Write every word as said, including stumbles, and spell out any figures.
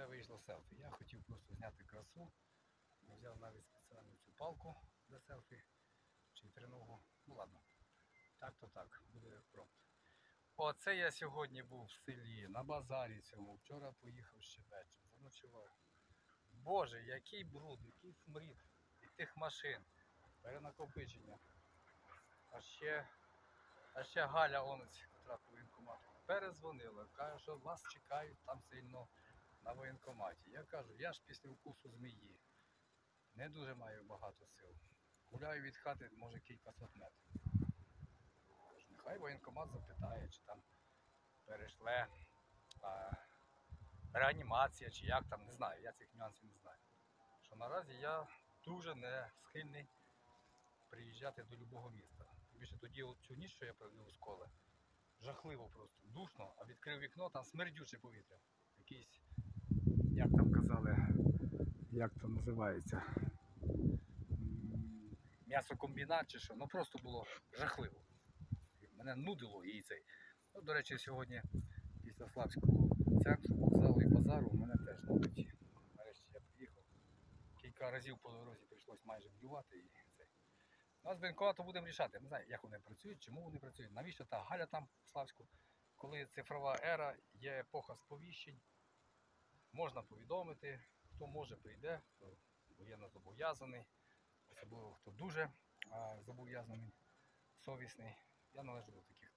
це вийшло селфі. Я хотів просто зняти красу. Взяв навіть спеціальну цю палку для селфі. Чи триногу. Ну ладно. Так то так, буде промпт. Оце я сьогодні був в селі, на базарі цьому. Вчора поїхав ще вечір, заночував. Боже, який бруд, який смрід від тих машин. Перенакопичення. А ще, а ще Галя Онець, котра по воєнкомату, перезвонила. Каже, що вас чекають там сильно на воєнкоматі. Я кажу, я ж після укусу змії. Не дуже маю багато сил. Гуляю від хати, може, кількасот метрів. Нехай воєнкомат запитає, чи там перейшла а, реанімація, чи як там, не знаю, я цих нюансів не знаю. Що наразі я дуже не схильний приїжджати до любого міста. Більше тоді цю ніч, що я провів у школи, жахливо просто, душно, а відкрив вікно, там смердюче повітря. Якийсь, як там казали, як то називається, м'ясокомбінат чи що, ну просто було жахливо. Мене нудило і цей. Ну, до речі, сьогодні після Славського центру, вокзалу і базару мене теж нудить. Нарешті я приїхав. Кілька разів по дорозі прийшлось майже блювати і цей. Ну, а з воєнкомату будемо рішати. Я не знаю, як вони працюють, чому вони працюють, навіщо та Галя там в Славську. Коли цифрова ера, є епоха сповіщень, можна повідомити, хто може прийде, хто воєнно зобов'язаний, особливо хто дуже а, зобов'язаний, совісний. Я належу до таких